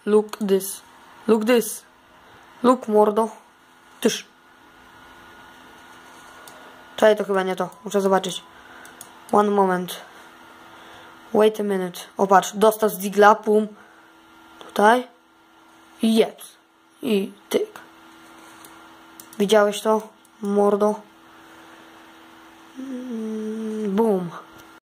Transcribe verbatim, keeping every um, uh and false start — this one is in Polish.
Look this. Look this. Look, mordo. Tyż. Czekaj, to chyba nie to. Muszę zobaczyć. One moment. Wait a minute. O, patrz. Dostał z digla, pum. Tutaj. I jedz. I tyk. Widziałeś to, mordo? Mm, boom.